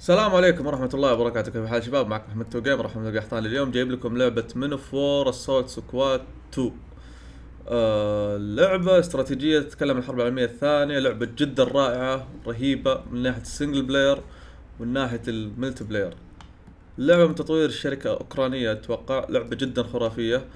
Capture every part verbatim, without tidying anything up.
السلام عليكم ورحمة الله وبركاته، كيف الحال شباب؟ معكم محمد توقيم رحمة الله قحطان. اليوم جايب لكم لعبة من اوف وور اسولت سكواد تو. آه لعبة استراتيجية تتكلم عن الحرب العالمية الثانية، لعبة جدا رائعة رهيبة من ناحية السنجل بلاير ومن ناحية الملتي بلاير. لعبة من تطوير الشركة أوكرانية أتوقع، لعبة جدا خرافية.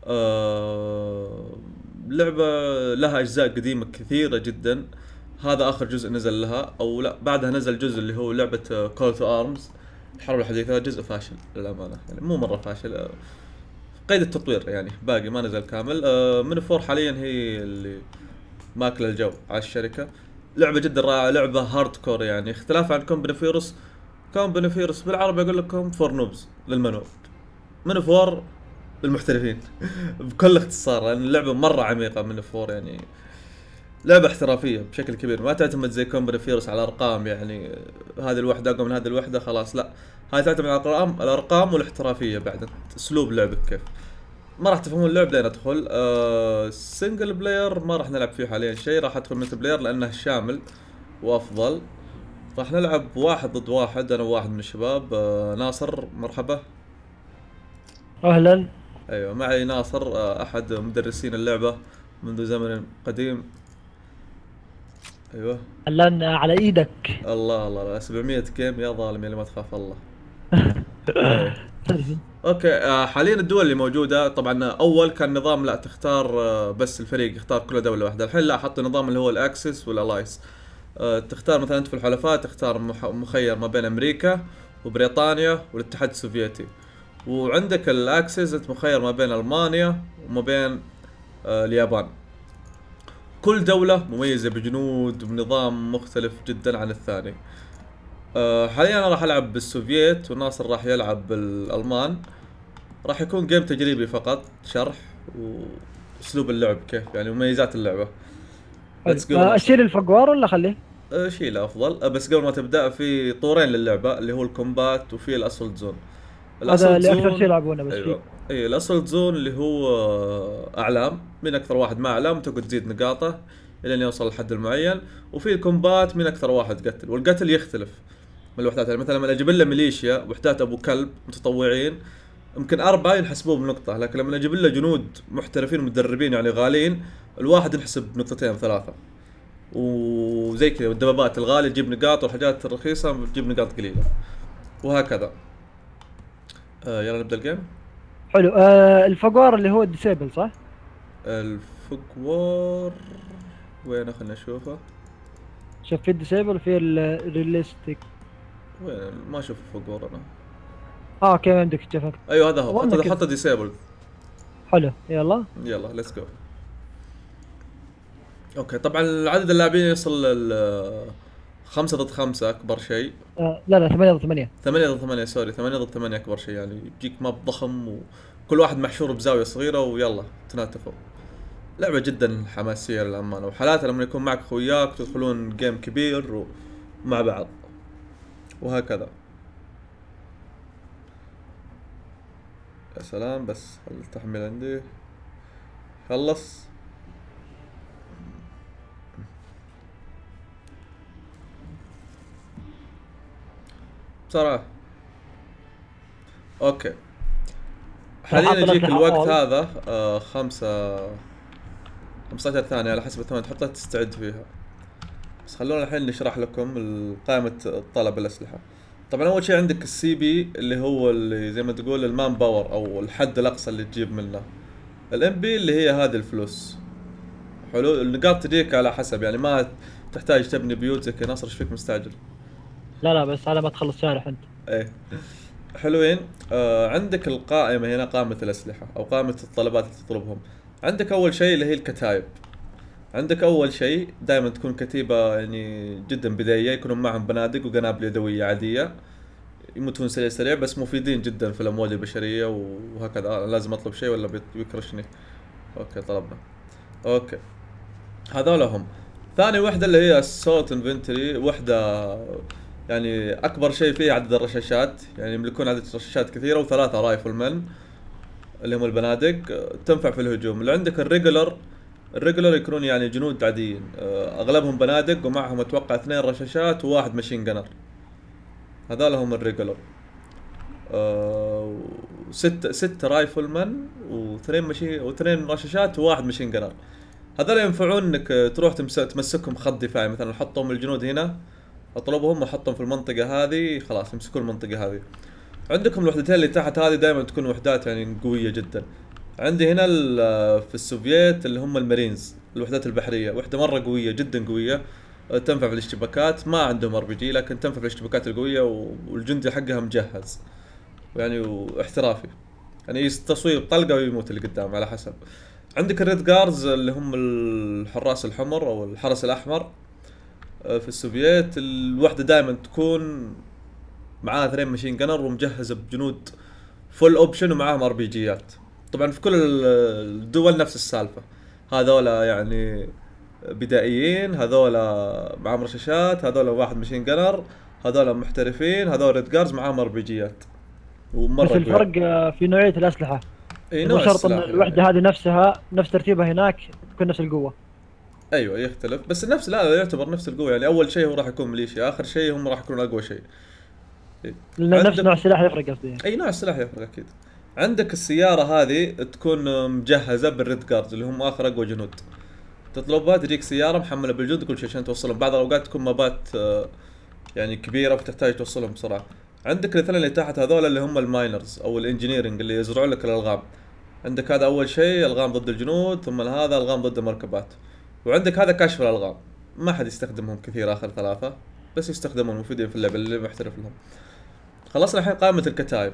آه لعبة لها أجزاء قديمة كثيرة جدا. هذا آخر جزء نزل لها، أو لا بعدها نزل جزء اللي هو لعبة كول تو أرمز الحرب الحديثة. جزء فاشل للأمانة، يعني مو مرة فاشل، آه، قيد التطوير يعني باقي ما نزل كامل. آه من فور حاليا هي اللي ماكلة الجو على الشركة. لعبة جدا رائعة، لعبة هارد كور، يعني اختلاف عن كومباني فيروس. كومباني فيروس بالعربي اقول لكم فور نوبز للمنوب، من فور للمحترفين بكل اختصار، لان اللعبة مرة عميقة. من فور يعني لعبة احترافية بشكل كبير، ما تعتمد زي كومباني فيروس على ارقام، يعني هذه الوحدة اقوى من هذه الوحدة خلاص، لا، هاي تعتمد على الارقام الارقام والاحترافية بعد اسلوب لعبك كيف. ما راح تفهمون اللعب لين ادخل. آه سنجل بلاير ما راح نلعب فيه حاليا شيء، راح ادخل ملتي بلاير لانه شامل وافضل. راح نلعب واحد ضد واحد، انا وواحد من الشباب. آه ناصر مرحبا. اهلا. ايوه معي ناصر، آه احد مدرسين اللعبة منذ زمن قديم. ايوه. اهلا على ايدك. الله الله الله، سبعمية جيم يا ظالم يا اللي ما تخاف الله. ايه. اوكي. آه حاليا الدول اللي موجوده، طبعا اول كان نظام لا تختار، آه بس الفريق يختار كل دوله واحده. الحين لا، حطوا نظام اللي هو الاكسس والالايس. آه تختار مثلا انت في الحلفاء تختار مح- مخير ما بين امريكا وبريطانيا والاتحاد السوفيتي. وعندك الاكسس انت مخير ما بين المانيا وما بين آه اليابان. كل دولة مميزة بجنود وبنظام مختلف جدا عن الثاني. آه حاليا انا راح العب بالسوفييت وناصر راح يلعب بالالمان. راح يكون جيم تجريبي فقط، شرح واسلوب اللعب كيف، يعني مميزات اللعبة. حلو، ليتس جو آه، ناصر. اشيل الفقوار ولا خليه؟ أه شيله افضل. أه بس قبل ما تبدأ في طورين للعبة، اللي هو الكومبات وفي الاسولت زون. هذا الاسولت اللي اكثر شيء زون. يلعبونه بس فيه. ايوه. اي الاسولت زون اللي هو آه، اعلام، من اكثر واحد مع اعلام تقعد تزيد نقاطه الين يوصل للحد المعين. وفي الكومبات من اكثر واحد قتل، والقتل يختلف من الوحدات. يعني مثلا لما اجيب له ميليشيا وحدات ابو كلب متطوعين يمكن أربعة ينحسبون بنقطة، لكن لما نجيب له جنود محترفين مدربين يعني غاليين الواحد ينحسب بنقطتين ثلاثة. وزي كذا، والدبابات الغالية تجيب نقاط والحاجات الرخيصة تجيب نقاط قليلة، وهكذا. آه يلا نبدأ الجيم. حلو. آه الفقوار اللي هو الديسيبل صح؟ الفقوار وين؟ خلنا نشوفه. شوف في الديسيبل وفي الريليستيك. وين؟ ما اشوف الفقوار انا. اه كيف عندك شوفك؟ ايوه هذا هو، اظن حط كذا. حط ديسيبل. حلو يلا. يلا ليتس جو. اوكي، طبعا عدد اللاعبين يصل ل خمسة ضد خمسة اكبر شيء. آه لا لا ثمانية ضد ثمانية. ثمانية ضد ثمانية، سوري، ثمانية ضد ثمانية اكبر شيء، يعني يجيك ماب ضخم وكل واحد محشور بزاوية صغيرة ويلا تناتفوا. لعبة جدا حماسية للأمانة، وحالاتها لما يكون معك خوياك تدخلون جيم كبير ومع بعض وهكذا. يا سلام، بس التحميل عندي خلص. بسرعة. اوكي. انا حاليا حاط يجيك الاسلحة الوقت اول. هذا آه خمسة خمسة عشر ثانية على حسب الثواني تحطها تستعد فيها. بس خلونا الحين نشرح لكم قائمة طلب الأسلحة. طبعا أول شيء عندك السي بي اللي هو اللي زي ما تقول المان باور أو الحد الأقصى اللي تجيب منه. الام بي اللي هي هذه الفلوس. حلو، النقاط تجيك على حسب، يعني ما تحتاج تبني بيوت زي كذا. ناصر ايش فيك مستعجل؟ لا لا بس على ما تخلص شارح انت. ايه. حلوين. آه عندك القائمة هنا، قائمة الأسلحة أو قائمة الطلبات اللي تطلبهم. عندك أول شيء اللي هي الكتايب. عندك أول شيء دائما تكون كتيبة يعني جدا بدائية، يكونون معهم بنادق وقنابل يدوية عادية، يموتون سريع سريع بس مفيدين جدا في الأمواج البشرية وهكذا. آه لازم أطلب شيء ولا بيت- بيكرشني؟ أوكي طلبنا. أوكي، هذول هم. ثاني وحدة اللي هي السولت انفنتوري، وحدة يعني أكبر شيء فيها عدد الرشاشات، يعني يملكون عدد رشاشات كثيرة وثلاثة رايفل مان اللي هم البنادق، آه، تنفع في الهجوم. اللي عندك الريجولر. الريجولر يكونون يعني جنود عاديين، آه، اغلبهم بنادق ومعهم اتوقع اثنين رشاشات وواحد ماشين جنر. هذول هم الريجولر. آه ست ست رايفلمان واثنين مشي واثنين رشاشات وواحد ماشين جنر. هذول ينفعون انك تروح تمس... تمسكهم خط دفاعي، مثلا حطهم الجنود هنا، اطلبهم واحطهم في المنطقة هذه، خلاص يمسكون المنطقة هذه. عندكم الوحدتين اللي تحت هذه دائما تكون وحدات يعني قوية جدا. عندي هنا في السوفييت اللي هم المارينز، الوحدات البحرية، وحدة مرة قوية جدا قوية، تنفع في الاشتباكات. ما عندهم ار بي جي لكن تنفع في الاشتباكات القوية، والجندي حقها مجهز يعني واحترافي، يعني تصويب طلقة ويموت اللي قدام على حسب. عندك الريد جارز اللي هم الحراس الحمر او الحرس الاحمر. في السوفييت الوحدة دائما تكون معاها اثنين ماشين جنر ومجهزة بجنود فول اوبشن ومعاهم ار بي جيات. طبعا في كل الدول نفس السالفة، هذولا يعني بدائيين، هذولا معاهم رشاشات، هذولا واحد ماشين جنر، هذولا محترفين، هذول ريد جارز معاهم ار بي جيات ومرة بس الفرق آه، في نوعية الأسلحة. اي مو نوع شرط ان السلاح الوحدة يعني. هذه نفسها نفس ترتيبها هناك تكون نفس القوة. ايوه يختلف بس نفس، لا, لا يعتبر نفس القوة يعني. اول شيء هو راح يكون ميليشيا، اخر شيء هم راح يكونون اقوى شيء. لأن نفس نوع السلاح يفرق قصدي يعني. اي نوع السلاح يفرق اكيد. عندك السيارة هذه تكون مجهزة بالريد جاردز اللي هم اخر اقوى جنود. تطلبها تجيك سيارة محملة بالجنود كل شيء عشان توصلهم. بعض الاوقات تكون مابات آه، يعني كبيرة فتحتاج توصلهم بسرعة. عندك الاثنين اللي تحت هذول اللي هم الماينرز او الانجينيرنج اللي يزرعون لك الالغام. عندك هذا اول شيء الغام ضد الجنود، ثم هذا الغام ضد المركبات، وعندك هذا كشف الالغام. ما حد يستخدمهم كثير اخر ثلاثة، بس يستخدمون مفيدين في اللعبة اللي محترف لهم. خلصنا الحين قائمة الكتائب،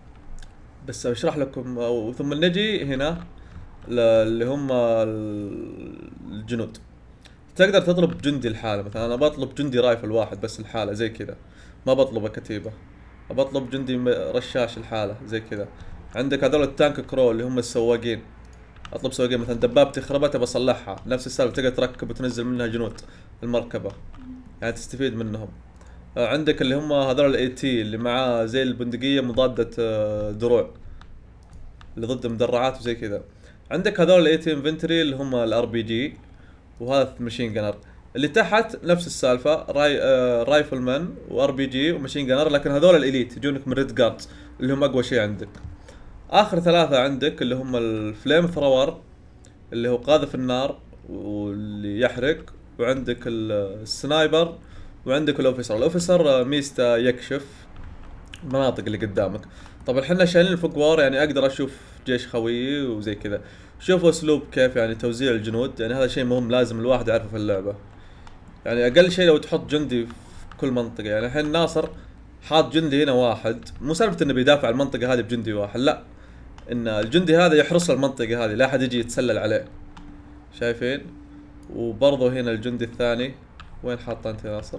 بس اشرح لكم أو ثم نجي هنا ل- اللي هم ال- الجنود. تقدر تطلب جندي الحالة، مثلا انا بطلب جندي رايفل واحد بس الحالة زي كذا، ما بطلب كتيبة. بطلب جندي م- رشاش الحالة زي كذا. عندك هذول التانك كرو اللي هم السواقين، اطلب سواقين، مثلا دبابتي خربت بصلحها، نفس السالفة، تقدر تركب وتنزل منها جنود المركبة يعني تستفيد منهم. آه، عندك اللي هم هذول الاي تي اللي معاه زي البندقية مضادة آه، دروع اللي ضد مدرعات وزي كذا. عندك هذول الاي تي انفنتري اللي هم الار بي جي، وهذا ماشين جنر. اللي تحت نفس السالفة، راي آه رايفل مان وار بي جي وماشين جنر، لكن هذول الاليت يجونك من ريد جاردز اللي هم اقوى شيء عندك. اخر ثلاثة عندك اللي هم الفليم ثرور اللي هو قاذف النار واللي يحرق، وعندك ال- السنايبر، وعندك الاوفيسر. الاوفيسر آه، ميزته يكشف المناطق اللي قدامك. طبعا احنا شايلين الفوق وار يعني اقدر اشوف جيش خويي وزي كذا. شوفوا اسلوب كيف يعني توزيع الجنود، يعني هذا شيء مهم لازم الواحد يعرفه في اللعبة. يعني اقل شيء لو تحط جندي في كل منطقة، يعني الحين ناصر حاط جندي هنا واحد، مو سالفة انه بيدافع المنطقة هذه بجندي واحد، لا، ان الجندي هذا يحرس المنطقة هذه، لا احد يجي يتسلل عليه. شايفين؟ وبرضه هنا الجندي الثاني وين حاطه انت يا ناصر؟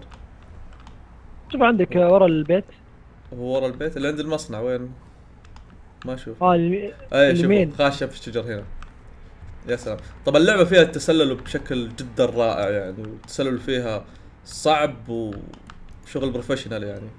شوف عندك آه، ورا البيت. هو ورا البيت اللي عند المصنع، وين؟ ما اشوف. اه اليمين. اي شوفوا اليمين. خاشة في الشجر هنا. يا سلام. طبعا اللعبة فيها التسلل بشكل جدا رائع يعني، والتسلل فيها صعب وشغل بروفيشنال يعني،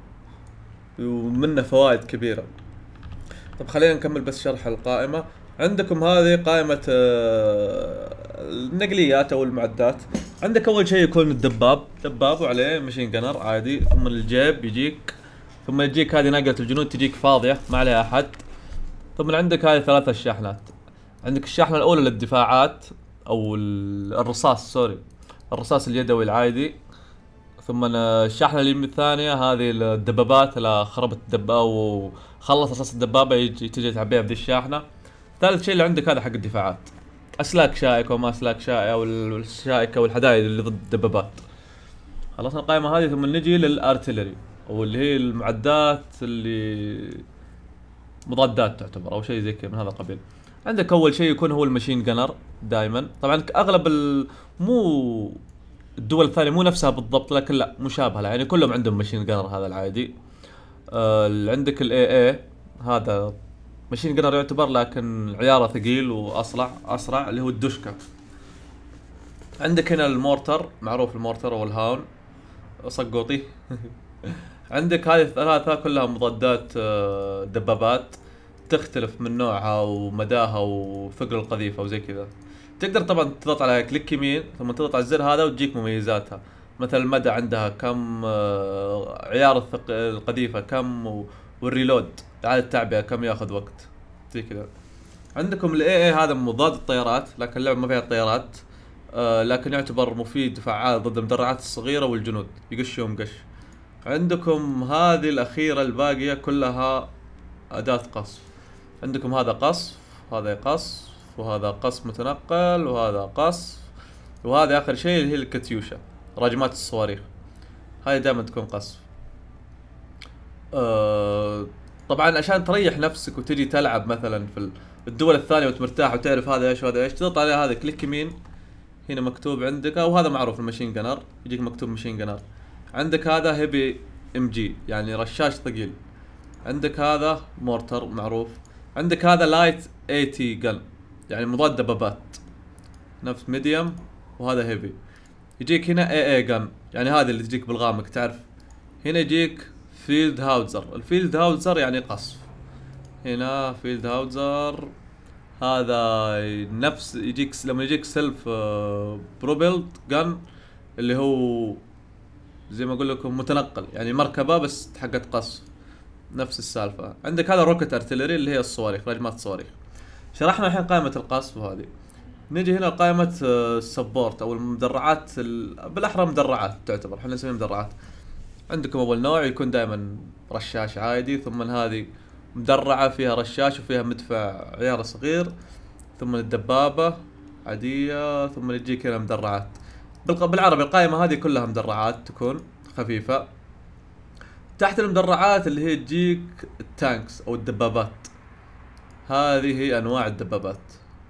ومنه فوائد كبيرة. طب خلينا نكمل بس شرح القائمة. عندكم هذه قائمة آه، النقليات او المعدات. عندك اول شيء يكون الدباب، دباب وعليه ماشين جنر عادي، ثم الجيب يجيك، ثم يجيك هذه ناقلة الجنود تجيك فاضية ما عليها احد. ثم عندك هذه ثلاثة الشاحنات. عندك الشاحنة الأولى للدفاعات أو ال- الرصاص، سوري، الرصاص اليدوي العادي. ثم الشاحنة اللي الثانية هذه الدبابات، إذا خربت الدبابة وخلص رصاص الدبابة يجي تجي تعبيها بذي الشاحنة. ثالث شيء اللي عندك هذا حق الدفاعات، أسلاك شائكة وما أسلاك شائكة، والشائكة والحدايد اللي ضد الدبابات. خلصنا القائمة هذه ثم نجي للارتلري، أو اللي هي المعدات اللي مضادات تعتبر او شيء زي كذا من هذا القبيل. عندك اول شيء يكون هو الماشين جنر دائما. طبعا اغلب ال... مو الدول الثانيه مو نفسها بالضبط، لكن لا مشابهه يعني كلهم عندهم ماشين جنر هذا العادي. آه اللي عندك الاي اي هذا ماشين جنر يعتبر، لكن عياره ثقيل واسرع اسرع اللي هو الدشكا. عندك هنا المورتر، معروف المورتر والهاون صقوطي. عندك هذه الثلاثة كلها مضادات آه، دبابات، تختلف من نوعها ومداها وثقل القذيفة وزي كذا. تقدر طبعا تضغط على كليك يمين ثم تضغط على الزر هذا وتجيك مميزاتها. مثلا المدى عندها كم، آه، عيار الثق... القذيفة كم، و... والريلود إعادة التعبئة كم ياخذ وقت زي كذا. عندكم الاي اي هذا مضاد الطيارات، لكن اللعبة ما فيها طيارات، آه لكن يعتبر مفيد وفعال ضد المدرعات الصغيرة والجنود، يقشهم قش. عندكم هذه الأخيرة الباقية كلها أداة قصف. عندكم هذا قصف، هذا قصف، وهذا قصف متنقل، وهذا قصف، وهذا آخر شيء اللي هي الكاتيوشا، راجمات الصواريخ، هاي دائما تكون قصف. أه طبعا عشان تريح نفسك وتجي تلعب مثلا في الدول الثانية وتمرتاح وتعرف هذا ايش وهذا ايش، تضغط على هذا كليك يمين، هنا مكتوب عندك، او هذا معروف المشين جنر، يجيك مكتوب مشين جنر. عندك هذا هيبي ام جي يعني رشاش ثقيل. عندك هذا مورتر معروف. عندك هذا لايت ايتي جن يعني مضاد دبابات، نفس ميديوم. وهذا هيفي. يجيك هنا اي اي جن يعني هذه اللي تجيك بالغامق تعرف. هنا يجيك فيلد هاوزر، الفيلد هاوزر يعني قصف. هنا فيلد هاوزر هذا نفس يجيك لما يجيك سيلف بروبيلد جن اللي هو زي ما اقول لكم متنقل يعني مركبة بس حقت قصف، نفس السالفة. عندك هذا روكت ارتلري اللي هي الصواريخ، راجمات الصواريخ. شرحنا الحين قائمة القصف وهذه. نجي هنا قائمة السبورت او المدرعات، بالاحرى مدرعات تعتبر، احنا نسميها مدرعات. عندكم اول نوع يكون دائما رشاش عادي، ثم هذه مدرعة فيها رشاش وفيها مدفع عيار صغير، ثم الدبابة عادية، ثم يجيك هنا مدرعات. بالعربي القائمة هذه كلها مدرعات تكون خفيفة. تحت المدرعات اللي هي تجيك التانكس او الدبابات، هذه هي انواع الدبابات.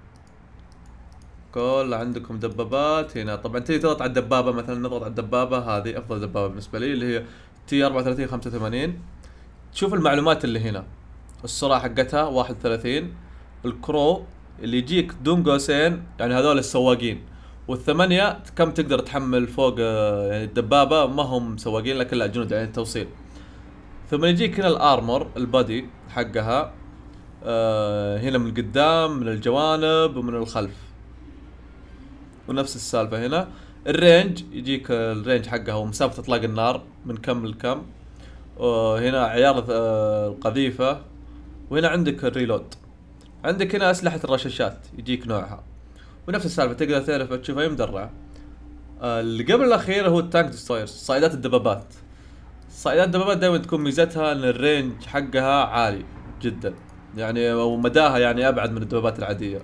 كل عندكم دبابات هنا. طبعا تيجي تضغط على الدبابة، مثلا نضغط على الدبابة هذه افضل دبابة بالنسبة لي اللي هي تي أربعة وثلاثين خمسة وثمانين. تشوف المعلومات اللي هنا، السرعة حقتها واحد وثلاثين، الكرو اللي يجيك دون قوسين يعني هذول السواقين، والثمانية كم تقدر تحمل فوق يعني الدبابة، ما هم سواقين لكن لا جنود يعني التوصيل. ثم يجيك هنا الارمور البادي حقها، آه هنا من القدام من الجوانب ومن الخلف، ونفس السالفة هنا. الرينج يجيك الرينج حقها ومسافة اطلاق النار من كم لكم. آه هنا عيار آه القذيفة، وهنا عندك الريلود. عندك هنا اسلحة الرشاشات يجيك نوعها، ونفس السالفة تقدر تعرف تشوفها مدرعة. آه اللي قبل الاخير هو التانك دسترويرز، صائدات الدبابات. صائدات الدبابات دائما تكون ميزتها ان الرينج حقها عالي جدا يعني، ومداها يعني ابعد من الدبابات العادية.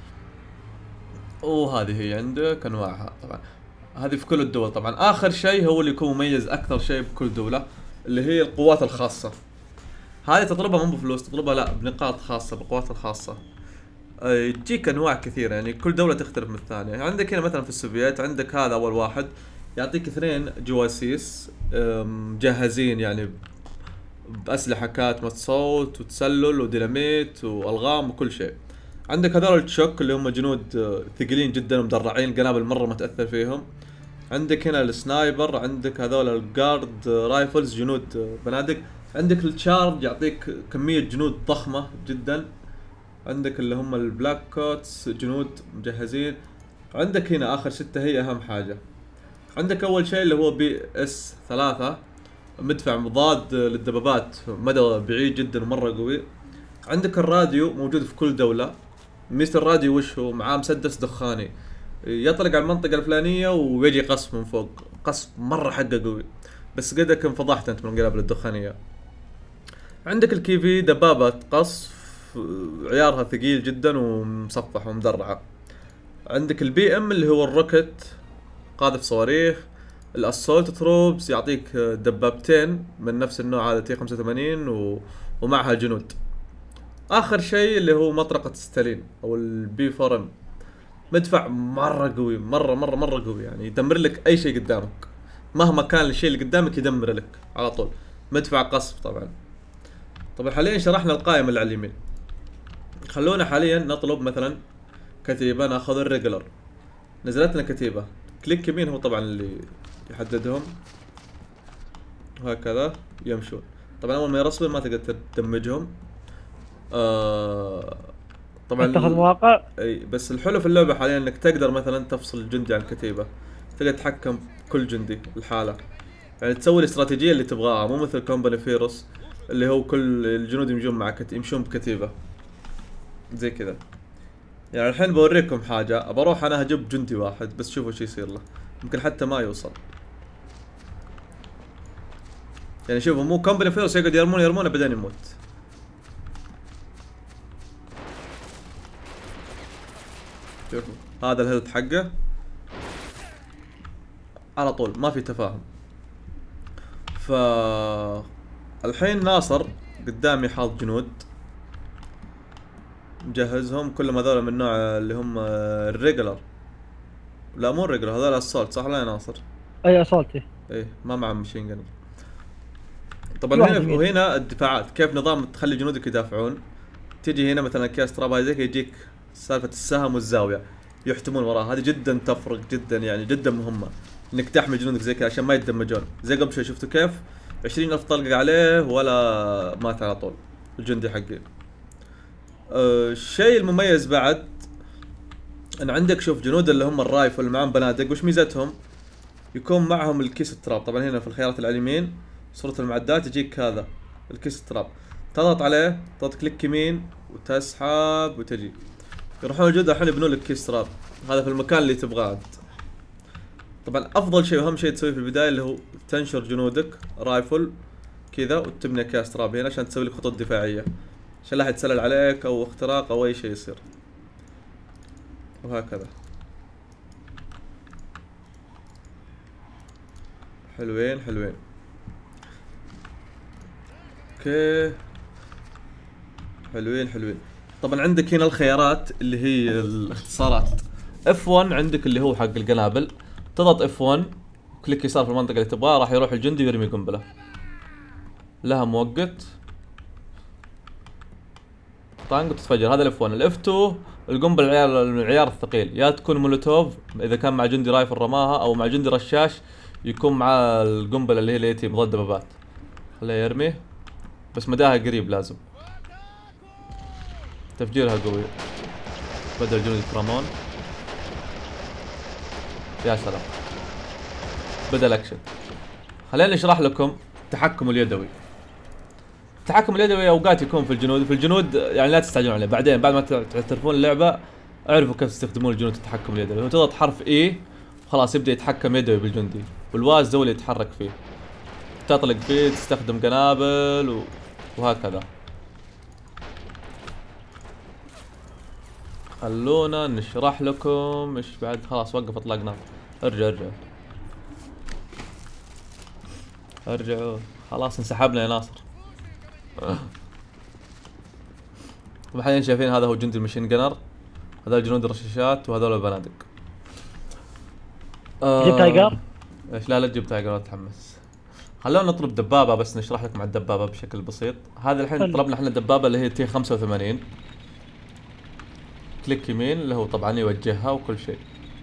وهذه هي عندك انواعها طبعا، هذه في كل الدول. طبعا اخر شيء هو اللي يكون مميز اكثر شيء بكل دولة اللي هي القوات الخاصة. هذه تطلبها مو بفلوس، تطلبها لا بنقاط خاصة، بالقوات الخاصة. يجيك انواع كثيرة يعني كل دولة تختلف من الثانية. عندك هنا مثلا في السوفييت عندك هذا اول واحد يعطيك اثنين جواسيس مجهزين يعني بأسلحة كاتمة صوت وتسلل وديناميت والغام وكل شيء. عندك هذول التشوك اللي هم جنود ثقيلين جدا ومدرعين، القنابل مرة ما تأثر فيهم. عندك هنا السنايبر، عندك هذول الجارد رايفلز جنود بنادق. عندك التشارج يعطيك كمية جنود ضخمة جدا. عندك اللي هم البلاك كوتس جنود مجهزين. عندك هنا اخر ستة هي اهم حاجة. عندك اول شيء اللي هو بي اس ثلاثة، مدفع مضاد للدبابات مدى بعيد جدا ومرة قوي. عندك الراديو موجود في كل دولة. ميزة الراديو وش هو؟ معاه مسدس دخاني يطلق على المنطقة الفلانية ويجي قصف من فوق، قصف مرة حقه قوي، بس قدك انفضحت انت من القنابل الدخانية. عندك الكيفي دبابة قصف عيارها ثقيل جدا ومصفح ومدرعة. عندك البي ام اللي هو الروكت قاذف صواريخ. الاسولت تروبس يعطيك دبابتين من نفس النوع هذا تي خمسة وثمانين و... ومعها جنود. اخر شيء اللي هو مطرقة ستالين او البي فور، مدفع مرة قوي، مرة مرة مرة قوي يعني يدمر لك اي شيء قدامك، مهما كان الشيء اللي قدامك يدمر لك على طول. مدفع قصف طبعا. طبعا حاليا شرحنا القائمة اللي على اليمين، خلونا حاليا نطلب مثلا كتيبة، ناخذ الريجلر. نزلت لنا كتيبة، كليك يمين هو طبعا اللي يحددهم، وهكذا يمشون. طبعا اول ما يرسبون ما تقدر تدمجهم. آه طبعا تاخذ مواقع. اي بس الحلو في اللعبة حاليا انك تقدر مثلا تفصل الجندي عن الكتيبة، تقدر تتحكم كل جندي الحالة. يعني تسوي الاستراتيجية اللي تبغاها، مو مثل كومباني فيروس اللي هو كل الجنود يمشون مع كت... يمشون بكتيبة زي كذا. يعني الحين بوريكم حاجة، بروح انا هجيب جندي واحد بس شوفوا شو يصير له، ممكن حتى ما يوصل. يعني شوفوا مو كومباني فيروس يقعد يرمون يرمونه بعدين يموت. شوفوا هذا الهيلث حقه على طول، ما في تفاهم. ف الحين ناصر قدامي حاط جنود مجهزهم، كلهم هذول من نوع اللي هم الريجلر. لا مو الريجلر، هذول الاسولت صح لا يا ناصر؟ اي اسولتي. ايه ما معهم مشين جن. طبعا هنا وهنا الدفاعات كيف نظام تخلي جنودك يدافعون. تجي هنا مثلا اكياس تراب هذيك يجيك سالفة السهم والزاوية يحتمون وراها، هذه جدا تفرق جدا يعني جدا مهمة انك تحمي جنودك زي كذا عشان ما يتدمجون. زي قبل شوي شفتوا كيف عشرين ألف طلقة عليه ولا مات على طول الجندي حقي. أه الشيء المميز بعد ان عندك شوف جنود اللي هم الرايفل اللي معهم بنادق وش ميزتهم؟ يكون معهم الكيس التراب. طبعا هنا في الخيارات على اليمين صورة المعدات يجيك هذا الكيس التراب، تضغط عليه تضغط كليك يمين وتسحب وتجي يروحون الجنود الحين يبنون لك كيس تراب. هذا في المكان اللي تبغاه انت. طبعا افضل شيء واهم شيء تسويه في البداية اللي هو تنشر جنودك رايفل كذا وتبني اكياس تراب هنا عشان تسوي لك خطوط دفاعية عشان لا احد يتسلل عليك او اختراق او اي شيء يصير. وهكذا. حلوين حلوين. اوكي حلوين حلوين. طبعا عندك هنا الخيارات اللي هي الاختصارات. اف واحد عندك اللي هو حق القنابل، تضغط اف واحد كليك يسار في المنطقة اللي تبغاها راح يروح الجندي ويرمي قنبلة لها مؤقت طانق وتتفجر. هذا الاف واحد. الاف اثنين القنبله العيار العيار الثقيل، يا تكون مولوتوف اذا كان مع جندي رايفل رماها او مع جندي رشاش يكون مع القنبله اللي هي اليتي مضاد دبابات. خليه يرمي بس مداها قريب لازم. تفجيرها قوي. بدل الجنود يترمون. يا سلام. بدا الاكشن. خليني اشرح لكم التحكم اليدوي. التحكم اليدوي اوقات يكون في الجنود، في الجنود يعني لا تستعجلون عليه، بعدين بعد ما تعترفون اللعبه اعرفوا كيف تستخدمون الجنود التحكم اليدوي. هو تضغط حرف اي خلاص يبدا يتحكم يدوي بالجندي، والواز هو اللي يتحرك فيه. تطلق فيه، تستخدم قنابل و... وهكذا. خلونا نشرح لكم ايش بعد. خلاص وقف اطلاق نار. ارجع ارجع ارجعوا. خلاص انسحبنا يا ناصر. طبعا حاليا شايفين هذا هو جندي المشين جنر، هذول جنود الرشاشات وهذول البنادق. آه جبت تايجر؟ ايش لا لا تجيب تايجر تحمس. خلونا نطلب دبابة بس نشرح لكم عن الدبابة بشكل بسيط. هذا الحين طلبنا احنا الدبابة اللي هي تي خمسة وثمانين. كليك يمين اللي هو طبعا يوجهها وكل شيء.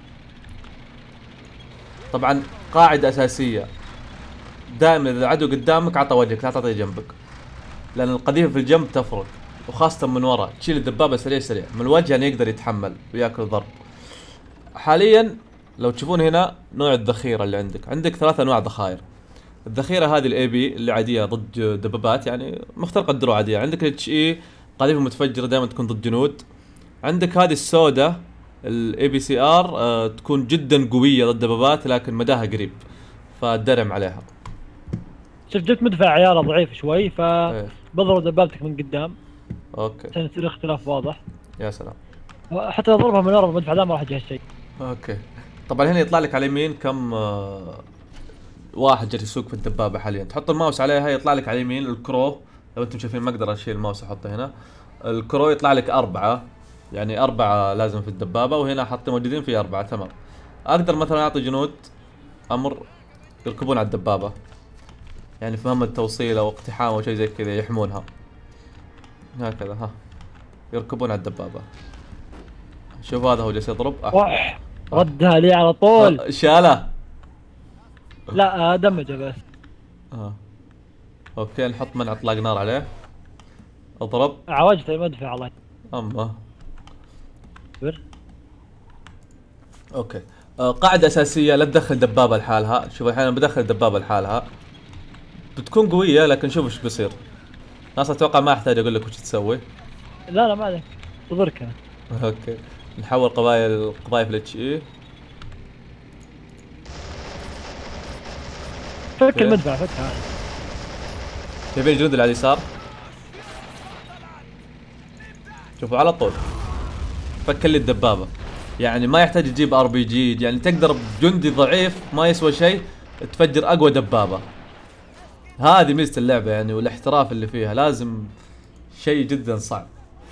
طبعا قاعدة اساسية دائما اذا العدو قدامك عطى وجهك لا تعطيه جنبك، لان القذيفة في الجنب تفرق وخاصة من ورا. تشيل الدبابة سريع سريع من الوجه يعني يقدر يتحمل وياكل ضرب. حاليا لو تشوفون هنا نوع الذخيرة اللي عندك، عندك ثلاث انواع ذخائر. الذخيرة هذه الاي بي اللي عادية ضد دبابات يعني مخترقة الدروع عادية. عندك الاتش اي قذيفة متفجرة دائما تكون ضد جنود. عندك هذه السوداء الاي بي سي ار آه تكون جدا قوية ضد دبابات لكن مداها قريب فالدرم عليها. شوف جبت مدفع عياره ضعيف شوي فبضرب دبابتك من قدام. اوكي عشان يصير اختلاف واضح. يا سلام. حتى لو ضربها من ورا المدفع ذا ما راح يجي هالشيء. اوكي طبعا هنا يطلع لك على اليمين كم آه واحد جالس يسوق في الدبابة حاليا. تحط الماوس عليها يطلع لك على اليمين الكرو. لو انتم شايفين ما اقدر اشيل الماوس احطه هنا. الكرو يطلع لك أربعة، يعني أربعة لازم في الدبابة، وهنا حاطين موجودين في أربعة. تمام. أقدر مثلا أعطي جنود أمر يركبون على الدبابة، يعني في مهمة توصيل أو اقتحام أو شيء زي كذا يحمونها. هكذا ها يركبون على الدبابة. شوف هذا هو جالس يضرب. أح ردها لي على طول. أه شاله. لا دمجه بس. اه اوكي نحط منع اطلاق نار عليه. اضرب. عوجت المدفع الله. اما بر. اوكي آه قاعدة اساسية، لا تدخل دبابة لحالها. شوف الحين انا بدخل دبابة لحالها بتكون قوية، لكن شوف ايش بيصير. ناس اتوقع ما احتاج اقول لك وش تسوي. لا لا ما عليك، تضرك. اوكي نحول قبائل قبائل الاتش اي. فك المدفع فكها. شايفين الجنود اللي على اليسار؟ شوفوا على طول فك لي الدبابة. يعني ما يحتاج تجيب ار بي جي، يعني تقدر بجندي ضعيف ما يسوى شيء تفجر اقوى دبابة. هذه ميزة اللعبة يعني، والاحتراف اللي فيها لازم شيء جدا صعب.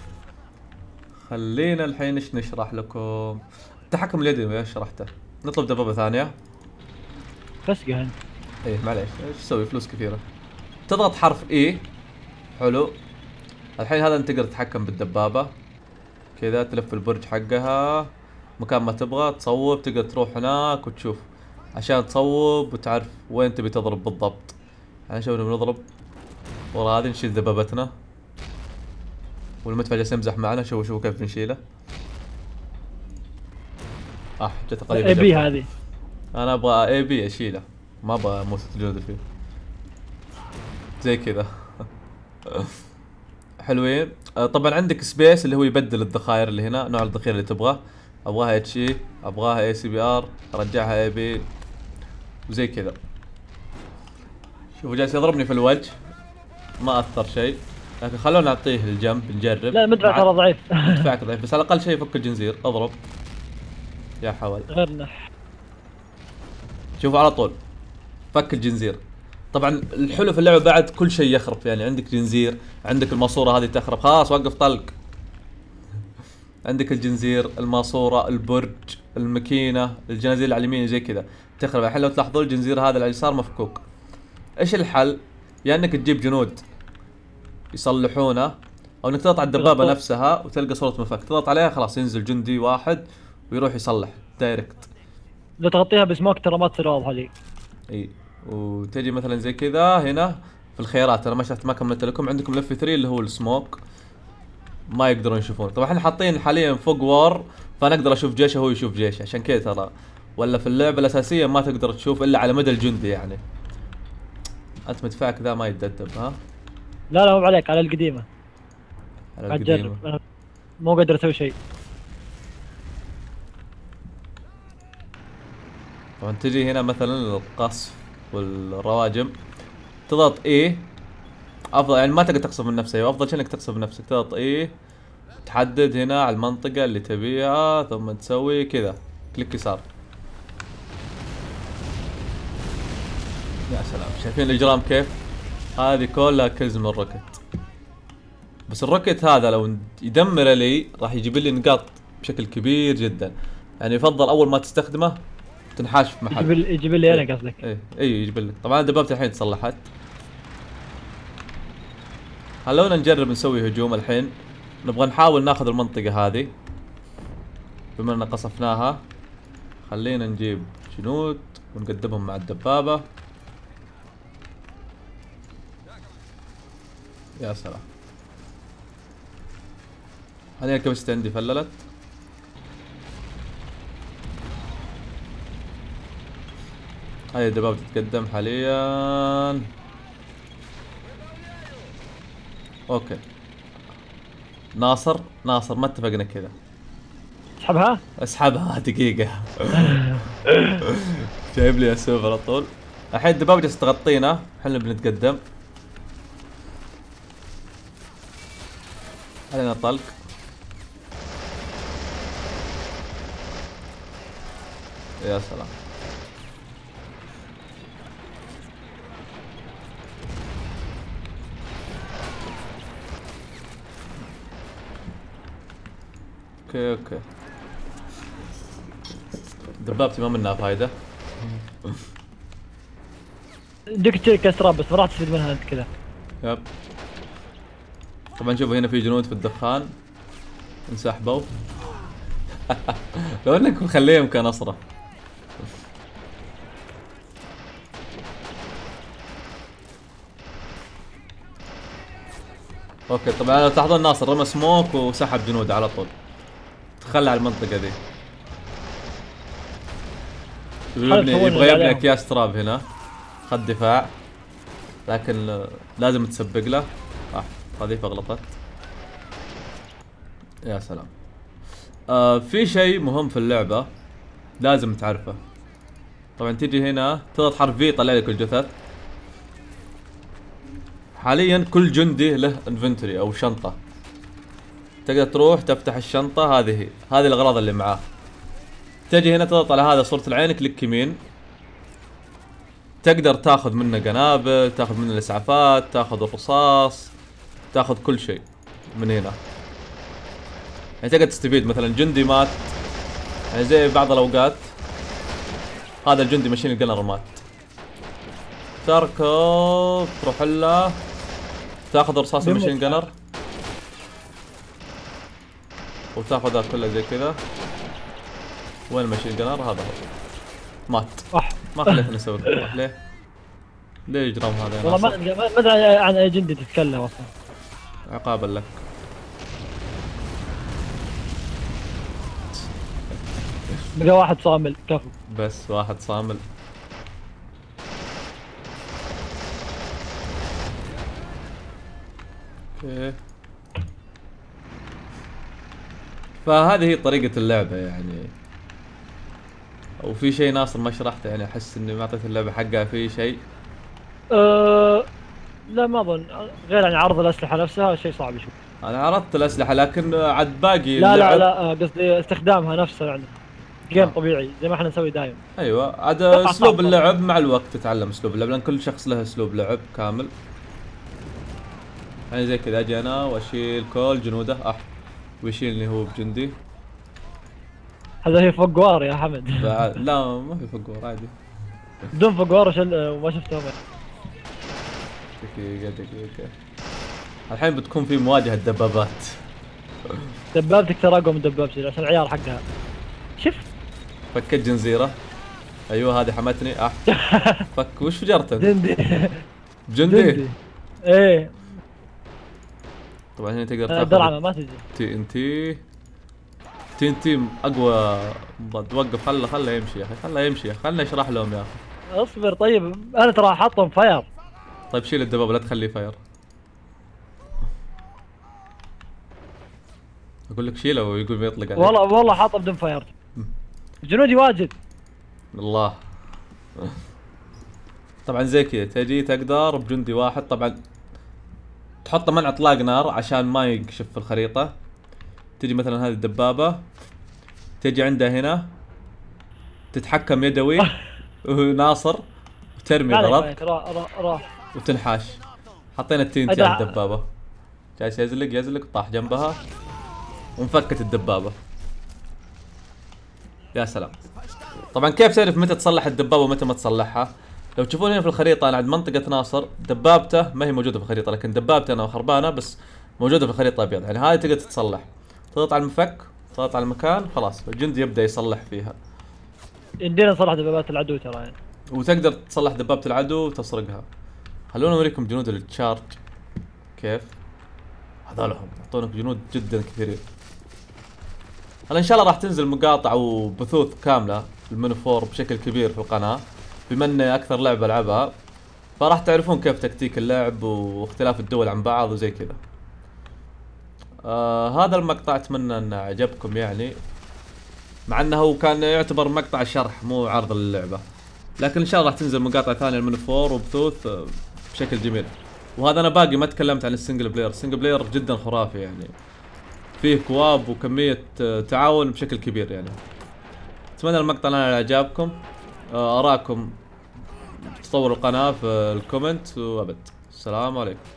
خلينا الحين ايش نشرح لكم. التحكم اليدوي ايش شرحته. نطلب دبابة ثانية. فسقة هنا. ايه معليش ايش تسوي فلوس كثيرة. تضغط حرف اي. حلو. الحين هذا انت تقدر تتحكم بالدبابة كذا، تلف البرج حقها مكان ما تبغى تصوب، تقدر تروح هناك وتشوف عشان تصوب وتعرف وين تبي تضرب بالضبط. يعني شوف بنضرب ورا هذه نشيل دبابتنا، والمدفع جالس يمزح معنا. شوفوا شوفوا كيف بنشيله. اه جت قريبة. اي بي هذه. انا ابغى اي بي اشيله، ما ابغى موسى الجنود فيه زي كذا. حلوين. آه طبعا عندك سبيس اللي هو يبدل الذخائر اللي هنا، نوع الذخيره اللي تبغاه. ابغاها اتش اي، ابغاها اي سي بي ار، ارجعها اي بي وزي كذا. شوفوا جالس يضربني في الوجه ما اثر شيء، لكن خلونا نعطيه الجنب نجرب. لا المدفع ترى ضعيف. مدفعك ضعيف بس على الاقل شيء فك الجنزير. اضرب يا حول. غيرنا. شوفوا على طول فك الجنزير. طبعا الحلو في اللعبه بعد كل شيء يخرب، يعني عندك جنزير، عندك الماسوره هذه تخرب خلاص وقف طلق. عندك الجنزير، الماسوره، البرج، الماكينه، الجنازير اللي على اليمين زي كذا تخرب. الحين لو تلاحظون الجنزير هذا اللي على اليسار مفكوك. ايش الحل؟ يا انك تجيب جنود يصلحونه، او انك تضغط على الدبابه نفسها وتلقى صوره مفك، تضغط عليها خلاص ينزل جندي واحد ويروح يصلح دايركت. لو تغطيها بسموك ترى ما تصير واضحه لي. اي وتجي مثلا زي كذا هنا في الخيارات. انا ما شفت ما كملت لكم. عندكم الاف ثلاثة اللي هو السموك ما يقدرون يشوفون. طبعا احنا حاطين حاليا فوق وار فانا اقدر اشوف جيشه وهو يشوف جيشه، عشان كذا ترى. ولا في اللعبه الاساسيه ما تقدر تشوف الا على مدى الجندي يعني. انت مدفعك ذا ما يتدبب ها؟ لا لا مو عليك، على القديمه. على القديمه انا مو قادر اسوي شيء. طبعا تجي هنا مثلا القصف والرواجم تضغط ايه افضل، يعني ما تقدر تقصف من نفسك، افضل شيء انك تقصف من نفسك. تضغط ايه تحدد هنا على المنطقة اللي تبيها ثم تسوي كذا كليك يسار. يا سلام شايفين الاجرام كيف؟ هذه كلها كلز من الروكت. بس الروكت هذا لو يدمر لي راح يجيب لي نقاط بشكل كبير جدا، يعني يفضل اول ما تستخدمه تنحاش في محل. يجيب يجيب لي انا قصدك؟ ايه ايه يجيب لك. طبعا دبابتي الحين تصلحت. خلونا نجرب نسوي هجوم الحين. نبغى نحاول ناخذ المنطقة هذه بما ان قصفناها. خلينا نجيب جنود ونقدمهم مع الدبابة. يا سلام. حاليا الكبسة عندي فللت. هاي الدبابة تتقدم حاليا. اوكي ناصر ناصر ما اتفقنا كذا. اسحبها اسحبها دقيقة. جايب لي اسوف على طول. الحين الدبابة جالسة تغطينا، احنا بنتقدم. علينا طلق. يا سلام. اوكي اوكي دبابتي ما منها فايدة. اديك تشيك كسرات بس ما راح تستفيد منها انت كذا. يب. طبعا شوفوا هنا في جنود في الدخان انسحبوا. لو انك مخليهم كنصرة. اوكي طبعا لو تلاحظون ناصر رمى سموك وسحب جنود على طول. تخلى على المنطقة ذي. يبغى يبغى يبني اكياس تراب هنا. خد دفاع لكن لازم تسبق له. اه هذه غلطت. يا سلام. آه في شيء مهم في اللعبة لازم تعرفه. طبعا تيجي هنا تضغط حرف في يطلع لك الجثث. حاليا كل جندي له انفنتوري او شنطة، تقدر تروح تفتح الشنطة. هذه هي هذه الاغراض اللي معاه. تجي هنا تضغط على هذا صورة العين، كليك يمين، تقدر تاخذ منه قنابل، تاخذ منه الاسعافات، تاخذ الرصاص، تاخذ كل شيء من هنا. يعني تقدر تستفيد. مثلا جندي مات، يعني زي بعض الاوقات هذا الجندي ماشين الجنر مات، تركض تروح له تاخذ رصاص الماشين جنر وتاخذها كلها زي كذا. وين الماشين جنر؟ هذا هو مات. ما خليتنا نسوي كذا. ليه؟ ليه اجرام هذا؟ والله ما ما ادري عن اي جندي تتكلم اصلا. عقابا لك. بقى واحد صامل كفو. بس واحد صامل. اوكي. فهذه هي طريقة اللعبة يعني. وفي شيء ناصر ما شرحته، يعني احس اني ما اعطيت اللعبة حقها في شيء. أه لا ما اظن، غير يعني عرض الاسلحة نفسها شيء صعب شوي. انا عرضت الاسلحة لكن عاد باقي لا لا لا قصدي استخدامها نفسها يعني جيم آه. طبيعي زي ما احنا نسوي دايم. ايوه عاد اسلوب اللعب مع الوقت تتعلم اسلوب اللعب، لان كل شخص له اسلوب لعب كامل. يعني زي كذا اجي انا واشيل كل جنوده اح ويشيلني هو بجندي. هذا هي فقوار يا حمد. لا ما في فقوار عادي. بدون فقوار وشل وما شفتهم. دقيقة دقيقة. الحين بتكون في مواجهة دبابات. دبابتك ترى اقوى من دبابتي عشان العيار حقها. شوف فكيت جنزيرة. ايوه هذه حمتني اح. فك وش فجرت انت؟ جندي. جندي؟ ايه. طبعا هنا تقدر تاخذ درعمة ما تجي. تي ان تي. تي ان تي اقوى. توقف خله خله يمشي يا اخي، خله يمشي يا اخي، خلنا نشرح لهم يا اخي. اصبر طيب انا ترى حاطهم فاير. طيب شيل الدبابة لا تخليه فاير. اقول لك شيله ويقول بيطلق عليك. والله والله حاطه بدون فاير. جنودي واجد. الله. طبعا زي كذا تجي تقدر بجندي واحد طبعا تحط منع اطلاق نار عشان ما يكشف في الخريطة. تجي مثلا هذه الدبابة تجي عندها هنا تتحكم يدوي وناصر وترمي غلط وتنحاش. حطينا التين تي على الدبابة، جالس يزلق يزلق طاح جنبها وانفكت الدبابة. يا سلام. طبعا كيف تعرف متى تصلح الدبابة ومتى ما تصلحها؟ لو تشوفون هنا في الخريطة أنا عند منطقة ناصر دبابته ما هي موجودة في الخريطة، لكن دبابته أنا خربانة بس موجودة في الخريطة أبيض. يعني هذه تقدر تتصلح، تضغط على المفك تضغط على المكان خلاص الجندي يبدأ يصلح فيها. يمدينا نصلح دبابات العدو ترى يعني. وتقدر تصلح دبابة العدو وتسرقها. خلونا نوريكم جنود التشارج كيف. هذولهم يعطونك جنود جدا كثيرين. هلا ان شاء الله راح تنزل مقاطع وبثوث كاملة المنفور بشكل كبير في القناة، بما ان اكثر لعبة العبها فراح تعرفون كيف تكتيك اللعب واختلاف الدول عن بعض وزي كذا. آه هذا المقطع اتمنى انه عجبكم يعني، مع انه هو كان يعتبر مقطع شرح مو عرض اللعبة، لكن ان شاء الله راح تنزل مقاطع ثانية المنفور وبثوث بشكل جميل. وهذا انا باقي ما تكلمت عن السنجل بلاير، السنجل بلاير جدا خرافي يعني، فيه كواب وكمية تعاون بشكل كبير يعني. اتمنى المقطع لنا اعجابكم، اراكم تطوروا القناة في الكومنت وابد. السلام عليكم.